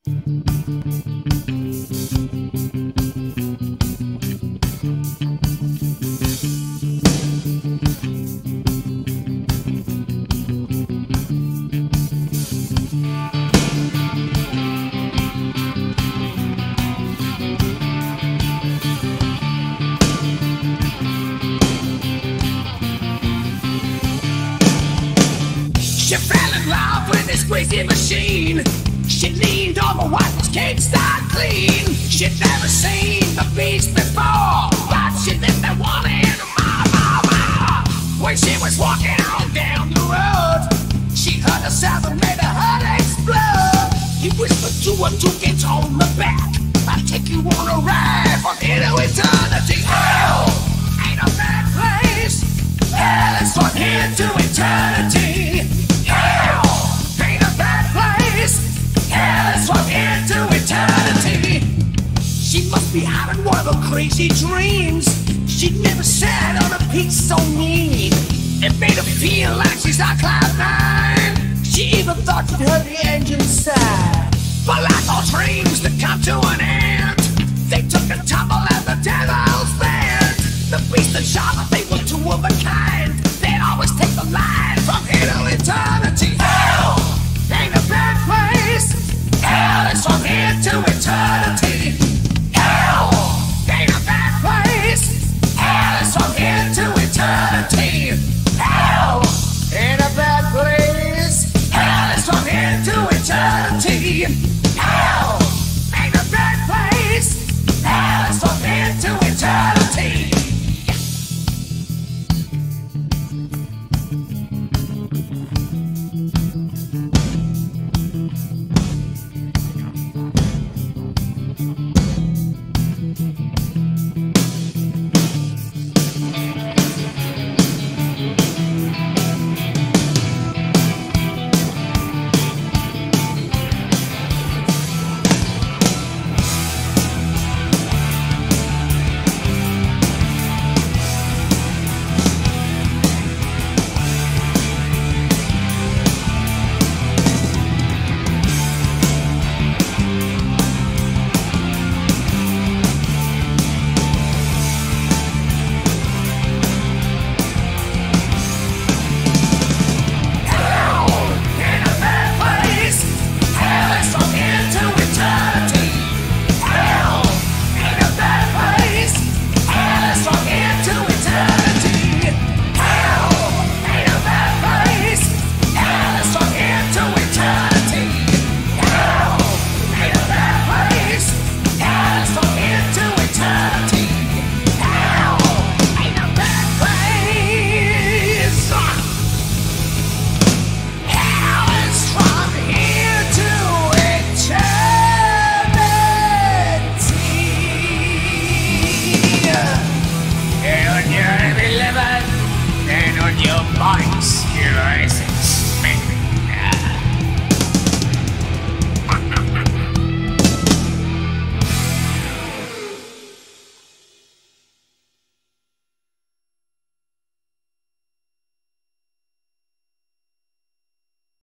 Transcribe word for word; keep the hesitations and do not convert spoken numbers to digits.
She fell in love with this crazy machine. She leaned over what can't start clean. She'd never seen the beast before, but she didn't want it more, more, more. When she was walking on down the road, she heard a sound that made her heart explode. He whispered to her to get on the back. I'll take you on a ride from here to eternity. Hell ain't a bad place. Hell is from here to eternity. Hell ain't a bad place. Hell is from here to eternity. She must be having one of her crazy dreams. She'd never sat on a peak so mean. It made her feel like she's on cloud nine. She even thought she'd heard the engine sigh. But like all dreams that come to an end, they took a tumble at the devil's bend. The beast and Charlotte, they were two of a kind. They'd always take the line from here to eternity. Hell ain't a bad place. Hell is from here to eternity. Hell ain't a bad place. Hell is from here to eternity. Hell ain't a bad place. Hell is from here to eternity.